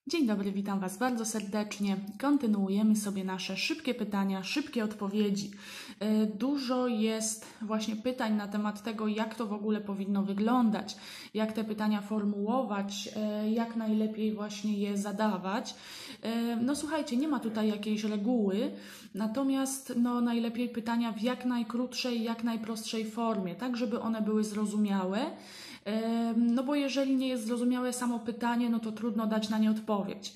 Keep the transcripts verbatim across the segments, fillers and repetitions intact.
Dzień dobry, witam Was bardzo serdecznie. Kontynuujemy sobie nasze szybkie pytania, szybkie odpowiedzi. Dużo jest właśnie pytań na temat tego, jak to w ogóle powinno wyglądać, jak te pytania formułować, jak najlepiej właśnie je zadawać. No słuchajcie, nie ma tutaj jakiejś reguły, natomiast no, najlepiej pytania w jak najkrótszej, jak najprostszej formie, tak żeby one były zrozumiałe. No bo jeżeli nie jest zrozumiałe samo pytanie, no to trudno dać na nie odpowiedź.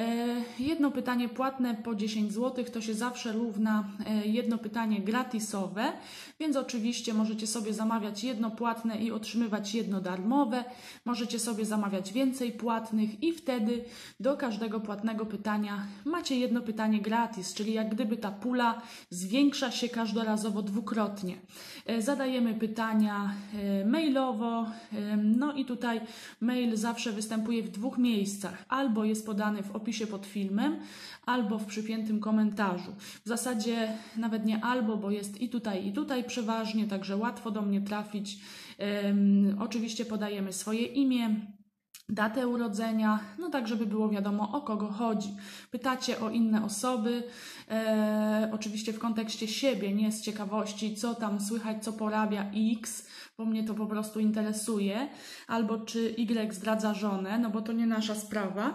Jedno pytanie płatne po dziesięć złotych to się zawsze równa jedno pytanie gratisowe, więc oczywiście możecie sobie zamawiać jedno płatne i otrzymywać jedno darmowe. Możecie sobie zamawiać więcej płatnych i wtedy do każdego płatnego pytania macie jedno pytanie gratis, czyli jak gdyby ta pula zwiększa się każdorazowo dwukrotnie. Zadajemy pytania mailowo, no i tutaj mail zawsze występuje w dwóch miejscach. Albo jest podany w opisie pod filmem, albo w przypiętym komentarzu. W zasadzie nawet nie albo, bo jest i tutaj, i tutaj przeważnie, także łatwo do mnie trafić. Um, oczywiście podajemy swoje imię, datę urodzenia, no tak, żeby było wiadomo, o kogo chodzi. Pytacie o inne osoby, e, oczywiście w kontekście siebie, nie z ciekawości, co tam słychać, co porabia X, bo mnie to po prostu interesuje, albo czy Y zdradza żonę, no bo to nie nasza sprawa.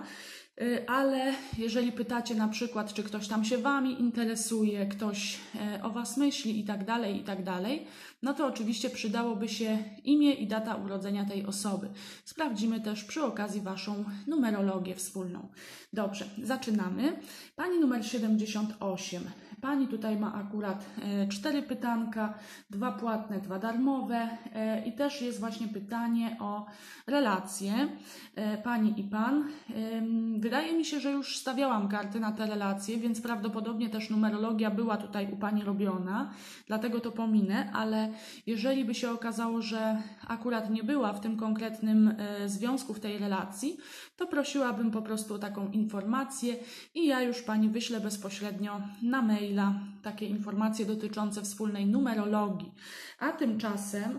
Ale jeżeli pytacie na przykład, czy ktoś tam się Wami interesuje, ktoś o Was myśli i tak dalej, i tak dalej, no to oczywiście przydałoby się imię i data urodzenia tej osoby. Sprawdzimy też przy okazji Waszą numerologię wspólną. Dobrze, zaczynamy. Pani numer siedemdziesiąt osiem. Pani tutaj ma akurat e, cztery pytanka, dwa płatne, dwa darmowe e, i też jest właśnie pytanie o relacje e, Pani i Pan. E, wydaje mi się, że już stawiałam karty na te relacje, więc prawdopodobnie też numerologia była tutaj u Pani robiona, dlatego to pominę, ale jeżeli by się okazało, że akurat nie była w tym konkretnym e, związku, w tej relacji, to prosiłabym po prostu o taką informację i ja już Pani wyślę bezpośrednio na maila takie informacje dotyczące wspólnej numerologii. A tymczasem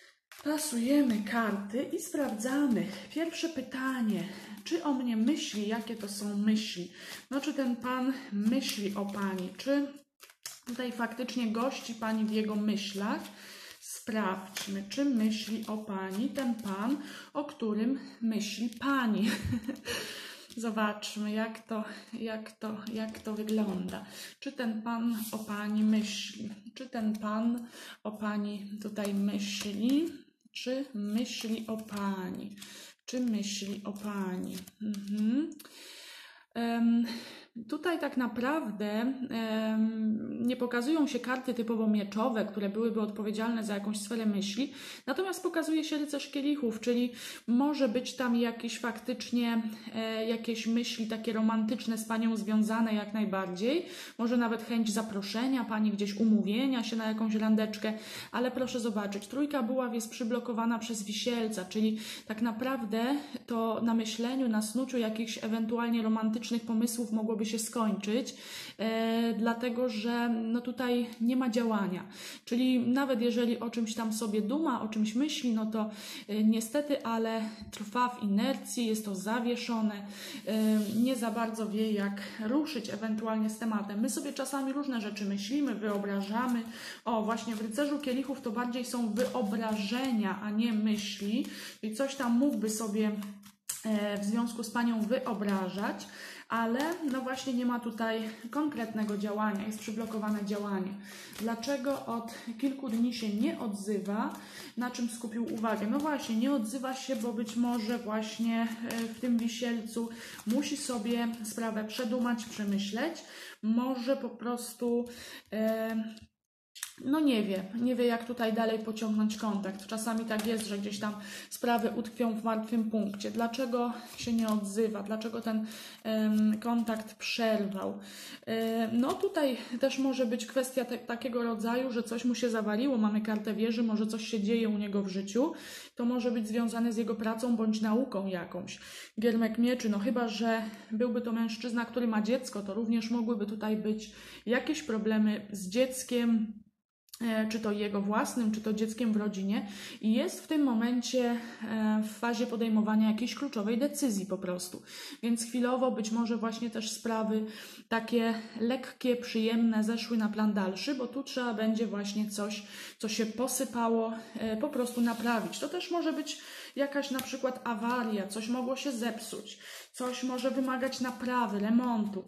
tasujemy karty i sprawdzamy. Pierwsze pytanie. Czy o mnie myśli? Jakie to są myśli? No, czy ten Pan myśli o Pani? Czy tutaj faktycznie gości Pani w jego myślach? Sprawdźmy, czy myśli o Pani ten Pan, o którym myśli Pani. Zobaczmy, jak to, jak to, jak to wygląda. Czy ten Pan o Pani myśli? Czy ten Pan o Pani tutaj myśli? Czy myśli o Pani? Czy myśli o Pani? Mhm. Um, Tutaj tak naprawdę um, nie pokazują się karty typowo mieczowe, które byłyby odpowiedzialne za jakąś sferę myśli, natomiast pokazuje się rycerz kielichów, czyli może być tam jakieś faktycznie e, jakieś myśli takie romantyczne z Panią związane jak najbardziej, może nawet chęć zaproszenia Pani, gdzieś umówienia się na jakąś randeczkę, ale proszę zobaczyć, trójka buław jest przyblokowana przez wisielca, czyli tak naprawdę to na myśleniu, na snuciu jakichś ewentualnie romantycznych pomysłów mogłoby się skończyć, e, dlatego że no tutaj nie ma działania. Czyli nawet jeżeli o czymś tam sobie duma, o czymś myśli, no to e, niestety, ale trwa w inercji, jest to zawieszone, e, nie za bardzo wie, jak ruszyć ewentualnie z tematem. My sobie czasami różne rzeczy myślimy, wyobrażamy. O, właśnie w rycerzu kielichów to bardziej są wyobrażenia, a nie myśli. I coś tam mógłby sobie e, w związku z Panią wyobrażać, ale no właśnie nie ma tutaj konkretnego działania, jest przyblokowane działanie. Dlaczego od kilku dni się nie odzywa? Na czym skupił uwagę? No właśnie, nie odzywa się, bo być może właśnie w tym wisielcu musi sobie sprawę przedumać, przemyśleć. Może po prostu e, no nie wie, nie wie jak tutaj dalej pociągnąć kontakt. Czasami tak jest, że gdzieś tam sprawy utkwią w martwym punkcie. Dlaczego się nie odzywa? Dlaczego ten um, kontakt przerwał? Um, no tutaj też może być kwestia te, takiego rodzaju, że coś mu się zawaliło. Mamy kartę wieży, może coś się dzieje u niego w życiu. To może być związane z jego pracą bądź nauką jakąś. Giermek mieczy, no chyba, że byłby to mężczyzna, który ma dziecko, to również mogłyby tutaj być jakieś problemy z dzieckiem, czy to jego własnym, czy to dzieckiem w rodzinie i jest w tym momencie w fazie podejmowania jakiejś kluczowej decyzji po prostu. Więc chwilowo być może właśnie też sprawy takie lekkie, przyjemne zeszły na plan dalszy, bo tu trzeba będzie właśnie coś, co się posypało, po prostu naprawić. To też może być jakaś na przykład awaria, coś mogło się zepsuć, coś może wymagać naprawy, remontu.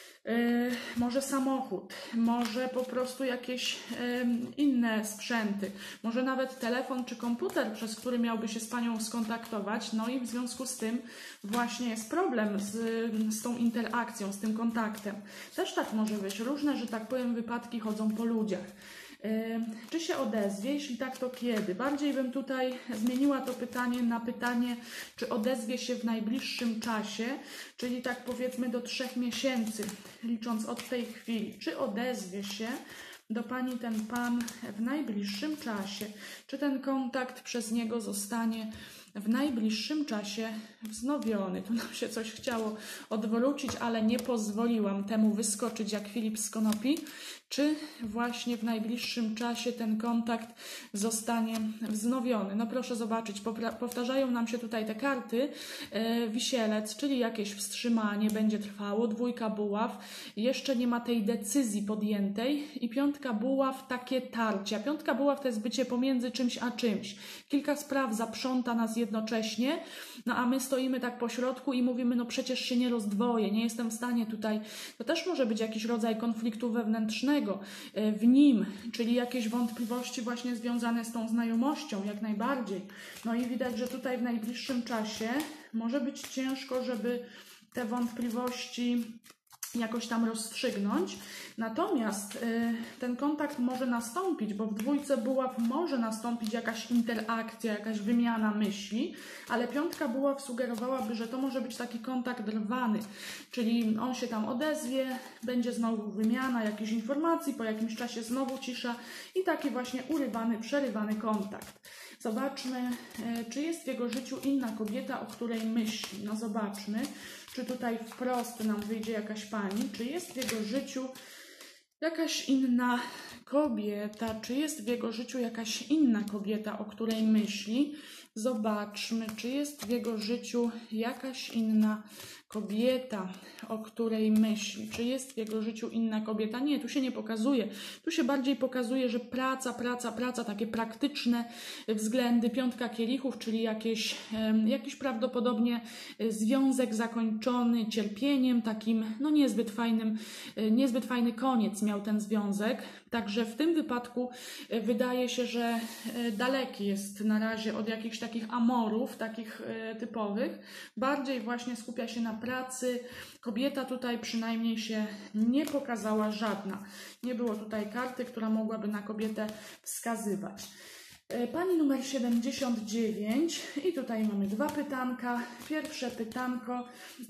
Yy, może samochód, może po prostu jakieś yy, inne sprzęty, może nawet telefon czy komputer, przez który miałby się z Panią skontaktować, no i w związku z tym właśnie jest problem z, z tą interakcją, z tym kontaktem. Też tak może być, różne, że tak powiem, wypadki chodzą po ludziach. Yy, czy się odezwie? Jeśli tak, to kiedy? Bardziej bym tutaj zmieniła to pytanie na pytanie, czy odezwie się w najbliższym czasie, czyli tak powiedzmy do trzech miesięcy, licząc od tej chwili. Czy odezwie się do Pani ten Pan w najbliższym czasie? Czy ten kontakt przez niego zostanie w najbliższym czasie wznowiony? Tu nam się coś chciało odwrócić, ale nie pozwoliłam temu wyskoczyć jak Filip z konopi. Czy właśnie w najbliższym czasie ten kontakt zostanie wznowiony? No proszę zobaczyć, powtarzają nam się tutaj te karty. E, wisielec, czyli jakieś wstrzymanie będzie trwało, dwójka buław, jeszcze nie ma tej decyzji podjętej i piątka buław, takie tarcie. A piątka buław to jest bycie pomiędzy czymś a czymś. Kilka spraw zaprząta nas jednocześnie, no a my stoimy tak po środku i mówimy, no przecież się nie rozdwoję, nie jestem w stanie tutaj. To też może być jakiś rodzaj konfliktu wewnętrznego w nim, czyli jakieś wątpliwości właśnie związane z tą znajomością, jak najbardziej. No i widać, że tutaj w najbliższym czasie może być ciężko, żeby te wątpliwości jakoś tam rozstrzygnąć. Natomiast y, ten kontakt może nastąpić, bo w dwójce buław może nastąpić jakaś interakcja, jakaś wymiana myśli, ale piątka buław sugerowałaby, że to może być taki kontakt rwany, czyli on się tam odezwie, będzie znowu wymiana jakichś informacji, po jakimś czasie znowu cisza i taki właśnie urywany, przerywany kontakt. Zobaczmy, y, czy jest w jego życiu inna kobieta, o której myśli. No zobaczmy, czy tutaj wprost nam wyjdzie jakaś pani, czy jest w jego życiu jakaś inna kobieta, czy jest w jego życiu jakaś inna kobieta, o której myśli. Zobaczmy, czy jest w jego życiu jakaś inna kobieta, o której myśli. Czy jest w jego życiu inna kobieta? Nie, tu się nie pokazuje. Tu się bardziej pokazuje, że praca, praca, praca, takie praktyczne względy. Piątka kielichów, czyli jakieś, jakiś prawdopodobnie związek zakończony cierpieniem, takim no niezbyt fajnym, niezbyt fajny koniec miał ten związek. Także w tym wypadku wydaje się, że daleki jest na razie od jakichś takich amorów, takich typowych. Bardziej właśnie skupia się na pracy. Kobieta tutaj przynajmniej się nie pokazała żadna. Nie było tutaj karty, która mogłaby na kobietę wskazywać. Pani numer siedemdziesiąt dziewięć i tutaj mamy dwa pytanka. Pierwsze pytanko,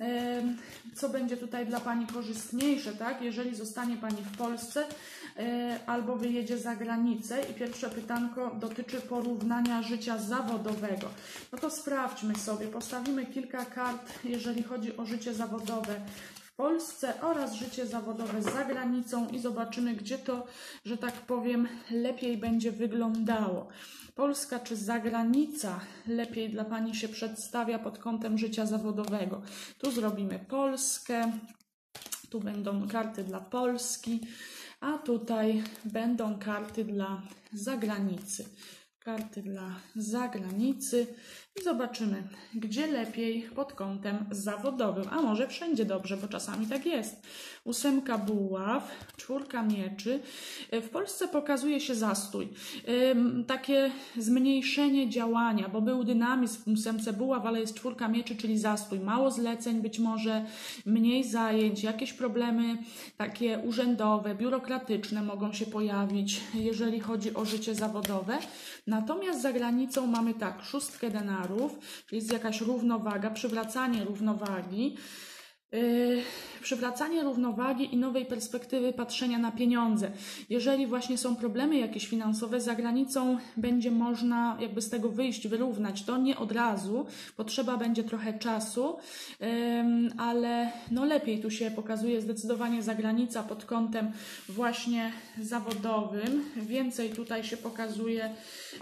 co będzie tutaj dla Pani korzystniejsze, tak? Jeżeli zostanie Pani w Polsce albo wyjedzie za granicę. I pierwsze pytanko dotyczy porównania życia zawodowego. No to sprawdźmy sobie, postawimy kilka kart, jeżeli chodzi o życie zawodowe w Polsce oraz życie zawodowe za granicą i zobaczymy, gdzie to, że tak powiem, lepiej będzie wyglądało. Polska czy zagranica lepiej dla Pani się przedstawia pod kątem życia zawodowego. Tu zrobimy Polskę, tu będą karty dla Polski, a tutaj będą karty dla zagranicy. Karty dla zagranicy i zobaczymy, gdzie lepiej pod kątem zawodowym, a może wszędzie dobrze, bo czasami tak jest. Ósemka buław, czwórka mieczy. W Polsce pokazuje się zastój, takie zmniejszenie działania, bo był dynamizm w ósemce buław, ale jest czwórka mieczy, czyli zastój. Mało zleceń, być może mniej zajęć, jakieś problemy takie urzędowe, biurokratyczne mogą się pojawić, jeżeli chodzi o życie zawodowe. Natomiast za granicą mamy tak, szóstkę denarów, czyli jest jakaś równowaga, przywracanie równowagi. Yy, przywracanie równowagi i nowej perspektywy patrzenia na pieniądze. Jeżeli właśnie są problemy jakieś finansowe za granicą, będzie można jakby z tego wyjść, wyrównać to nie od razu, potrzeba będzie trochę czasu, yy, ale no lepiej tu się pokazuje zdecydowanie zagranica pod kątem właśnie zawodowym. Więcej tutaj się pokazuje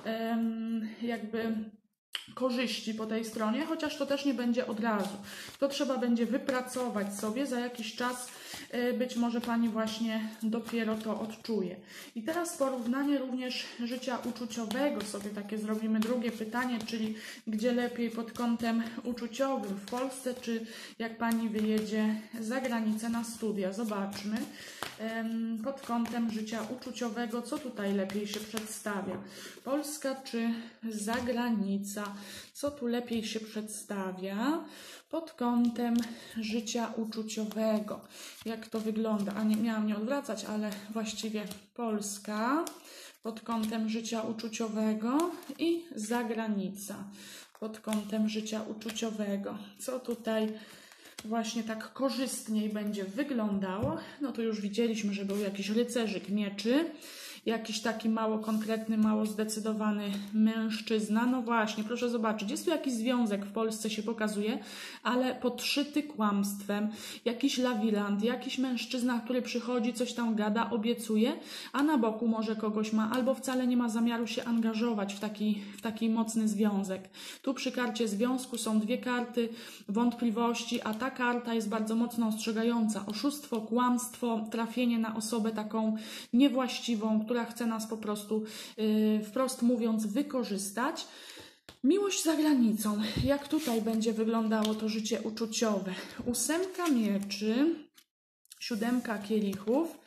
yy, jakby korzyści po tej stronie, chociaż to też nie będzie od razu. To trzeba będzie wypracować sobie, za jakiś czas być może Pani właśnie dopiero to odczuje. I teraz porównanie również życia uczuciowego sobie takie zrobimy. Drugie pytanie, czyli gdzie lepiej pod kątem uczuciowym, w Polsce czy jak Pani wyjedzie za granicę na studia. Zobaczmy pod kątem życia uczuciowego, co tutaj lepiej się przedstawia. Polska czy zagranica? Co tu lepiej się przedstawia pod kątem życia uczuciowego? Jak to wygląda? A nie miałam nie odwracać, ale właściwie Polska pod kątem życia uczuciowego i zagranica pod kątem życia uczuciowego. Co tutaj właśnie tak korzystniej będzie wyglądało? No to już widzieliśmy, że był jakiś rycerzyk mieczy, jakiś taki mało konkretny, mało zdecydowany mężczyzna. No właśnie, proszę zobaczyć, jest tu jakiś związek w Polsce się pokazuje, ale podszyty kłamstwem, jakiś lawilant, jakiś mężczyzna, który przychodzi, coś tam gada, obiecuje, a na boku może kogoś ma, albo wcale nie ma zamiaru się angażować w taki, w taki mocny związek. Tu przy karcie związku są dwie karty wątpliwości, a ta karta jest bardzo mocno ostrzegająca. Oszustwo, kłamstwo, trafienie na osobę taką niewłaściwą, która chce nas po prostu, yy, wprost mówiąc, wykorzystać. Miłość za granicą. Jak tutaj będzie wyglądało to życie uczuciowe? Ósemka mieczy, siódemka kielichów.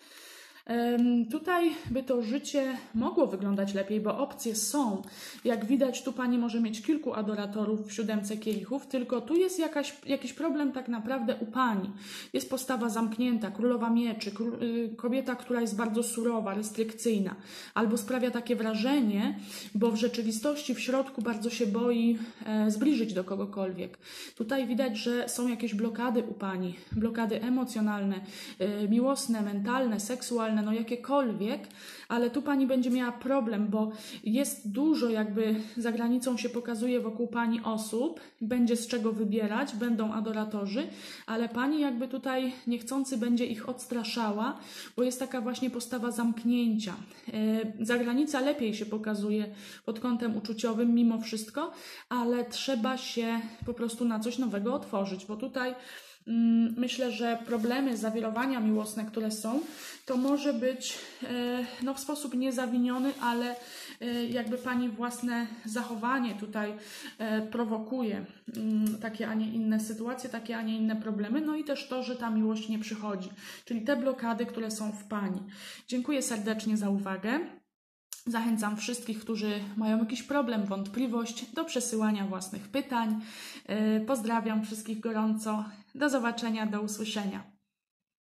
Tutaj by to życie mogło wyglądać lepiej, bo opcje są. Jak widać, tu Pani może mieć kilku adoratorów w siódemce kielichów, tylko tu jest jakaś, jakiś problem tak naprawdę u Pani. Jest postawa zamknięta, królowa mieczy, król, kobieta, która jest bardzo surowa, restrykcyjna, albo sprawia takie wrażenie, bo w rzeczywistości w środku bardzo się boi e, zbliżyć do kogokolwiek. Tutaj widać, że są jakieś blokady u Pani, blokady emocjonalne, e, miłosne, mentalne, seksualne, no jakiekolwiek, ale tu Pani będzie miała problem, bo jest dużo jakby za granicą się pokazuje wokół Pani osób, będzie z czego wybierać, będą adoratorzy, ale Pani jakby tutaj niechcący będzie ich odstraszała, bo jest taka właśnie postawa zamknięcia. Zagranica lepiej się pokazuje pod kątem uczuciowym mimo wszystko, ale trzeba się po prostu na coś nowego otworzyć, bo tutaj myślę, że problemy, zawirowania miłosne, które są, to może być no, w sposób niezawiniony, ale jakby Pani własne zachowanie tutaj prowokuje takie, a nie inne sytuacje, takie, a nie inne problemy, no i też to, że ta miłość nie przychodzi, czyli te blokady, które są w Pani. Dziękuję serdecznie za uwagę. Zachęcam wszystkich, którzy mają jakiś problem, wątpliwość, do przesyłania własnych pytań. Pozdrawiam wszystkich gorąco. Do zobaczenia, do usłyszenia.